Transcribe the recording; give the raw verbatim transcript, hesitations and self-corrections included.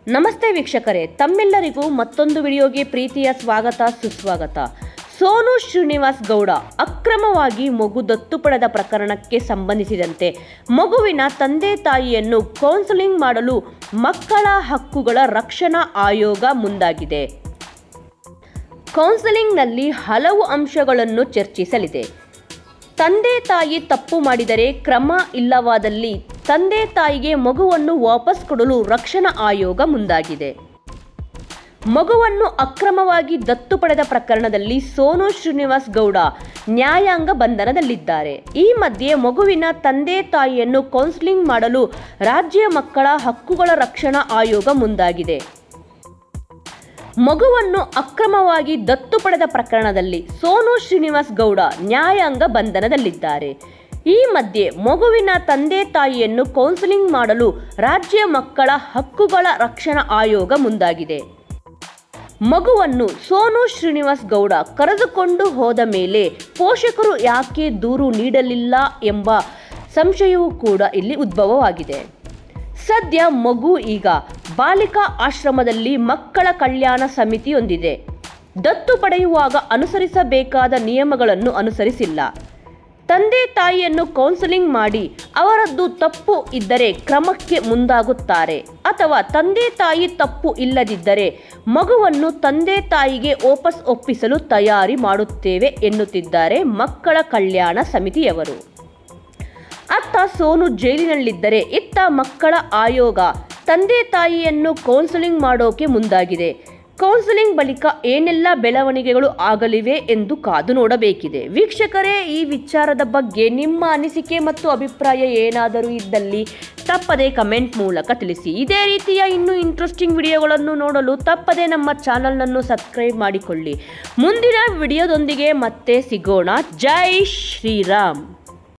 ನಮಸ್ತೆ ವೀಕ್ಷಕರೇ, ತಮ್ಮೆಲ್ಲರಿಗೂ ಮತ್ತೊಂದು ವಿಡಿಯೋಗೆ ಪ್ರೀತಿಯ ಸ್ವಾಗತ ಸುಸ್ವಾಗತ. ಸೋನು ಶ್ರೀನಿವಾಸ್ ಗೌಡ ಅಕ್ರಮವಾಗಿ ಮಗು ದತ್ತು ಪಡೆದ ಪ್ರಕರಣಕ್ಕೆ ಸಂಬಂಧಿಸಿದಂತೆ ಮಗುವಿನ ತಂದೆ ತಾಯಿಯನ್ನು ಕೌನ್ಸೆಲಿಂಗ್ ಮಾಡಲು ಮಕ್ಕಳ ಹಕ್ಕುಗಳ ರಕ್ಷಣಾ ಆಯೋಗ ಮುಂದಾಗಿದೆ. ಕೌನ್ಸೆಲಿಂಗ್ನಲ್ಲಿ ಹಲವು ಅಂಶಗಳನ್ನು ಚರ್ಚಿಸಲಿದೆ. ತಂದೆ ತಾಯಿ ತಪ್ಪು ಮಾಡಿದರೆ ಕ್ರಮ ಇಲ್ಲವಾದಲ್ಲಿ ತಂದೆ ತಾಯಿಗೆ ಮಗುವನ್ನು ವಾಪಸ್ ಕೊಡಲು ರಕ್ಷಣಾ ಆಯೋಗ ಮುಂದಾಗಿದೆ. ಮಗುವನ್ನು ಅಕ್ರಮವಾಗಿ ದತ್ತು ಪಡೆದ ಪ್ರಕರಣದಲ್ಲಿ ಸೋನು ಶ್ರೀನಿವಾಸ್ ಗೌಡ ನ್ಯಾಯಾಂಗ ಬಂಧನದಲ್ಲಿದ್ದಾರೆ. ಈ ಮಧ್ಯೆ ಮಗುವಿನ ತಂದೆ ತಾಯಿಯನ್ನು ಕೌನ್ಸೆಲಿಂಗ್ ಮಾಡಲು ರಾಜ್ಯ ಮಕ್ಕಳ ಹಕ್ಕುಗಳ ರಕ್ಷಣಾ ಆಯೋಗ ಮುಂದಾಗಿದೆ. ಮಗುವನ್ನು ಅಕ್ರಮವಾಗಿ ದತ್ತು ಪಡೆದ ಪ್ರಕರಣದಲ್ಲಿ ಸೋನು ಶ್ರೀನಿವಾಸ್ ಗೌಡ ನ್ಯಾಯಾಂಗ ಬಂಧನದಲ್ಲಿದ್ದಾರೆ. ಈ ಮಧ್ಯೆ ಮಗುವಿನ ತಂದೆ ತಾಯಿಯನ್ನು ಕೌನ್ಸೆಲಿಂಗ್ ಮಾಡಲು ರಾಜ್ಯ ಮಕ್ಕಳ ಹಕ್ಕುಗಳ ರಕ್ಷಣಾ ಆಯೋಗ ಮುಂದಾಗಿದೆ. ಮಗುವನ್ನು ಸೋನು ಶ್ರೀನಿವಾಸ್ ಗೌಡ ಕರೆದುಕೊಂಡು ಹೋದ ಮೇಲೆ ಪೋಷಕರು ಯಾಕೆ ದೂರು ನೀಡಲಿಲ್ಲ ಎಂಬ ಸಂಶಯವೂ ಕೂಡ ಇಲ್ಲಿ ಉದ್ಭವವಾಗಿದೆ. ಸದ್ಯ ಮಗು ಈಗ ಬಾಲಿಕಾ ಆಶ್ರಮದಲ್ಲಿ ಮಕ್ಕಳ ಕಲ್ಯಾಣ ಸಮಿತಿ ಹೊಂದಿದೆ. ದತ್ತು ಪಡೆಯುವಾಗ ಅನುಸರಿಸಬೇಕಾದ ನಿಯಮಗಳನ್ನು ಅನುಸರಿಸಿಲ್ಲ. ತಂದೆ ತಾಯಿಯನ್ನು ಕೌನ್ಸೆಲಿಂಗ್ ಮಾಡಿ ಅವರದ್ದು ತಪ್ಪು ಇದ್ದರೆ ಕ್ರಮಕ್ಕೆ ಮುಂದಾಗುತ್ತಾರೆ, ಅಥವಾ ತಂದೆ ತಾಯಿ ತಪ್ಪು ಇಲ್ಲದಿದ್ದರೆ ಮಗುವನ್ನು ತಂದೆ ತಾಯಿಗೆ ವಾಪಸ್ ಒಪ್ಪಿಸಲು ತಯಾರಿ ಮಾಡುತ್ತೇವೆ ಎನ್ನುತ್ತಿದ್ದಾರೆ ಮಕ್ಕಳ ಕಲ್ಯಾಣ ಸಮಿತಿಯವರು. ಅತ್ತ ಸೋನು ಜೈಲಿನಲ್ಲಿದ್ದರೆ ಇತ್ತ ಮಕ್ಕಳ ಆಯೋಗ ತಂದೆ ತಾಯಿಯನ್ನು ಕೌನ್ಸೆಲಿಂಗ್ ಮಾಡೋಕೆ ಮುಂದಾಗಿದೆ. ಕೌನ್ಸೆಲಿಂಗ್ ಬಳಿಕ ಏನೆಲ್ಲ ಬೆಳವಣಿಗೆಗಳು ಆಗಲಿವೆ ಎಂದು ಕಾದು ನೋಡಬೇಕಿದೆ. ವೀಕ್ಷಕರೇ, ಈ ವಿಚಾರದ ಬಗ್ಗೆ ನಿಮ್ಮ ಅನಿಸಿಕೆ ಮತ್ತು ಅಭಿಪ್ರಾಯ ಏನಾದರೂ ಇದ್ದಲ್ಲಿ ತಪ್ಪದೇ ಕಮೆಂಟ್ ಮೂಲಕ ತಿಳಿಸಿ. ಇದೇ ರೀತಿಯ ಇನ್ನೂ ಇಂಟ್ರೆಸ್ಟಿಂಗ್ ವಿಡಿಯೋಗಳನ್ನು ನೋಡಲು ತಪ್ಪದೇ ನಮ್ಮ ಚಾನಲನ್ನು ಸಬ್ಸ್ಕ್ರೈಬ್ ಮಾಡಿಕೊಳ್ಳಿ. ಮುಂದಿನ ವಿಡಿಯೋದೊಂದಿಗೆ ಮತ್ತೆ ಸಿಗೋಣ. ಜೈ ಶ್ರೀರಾಮ್.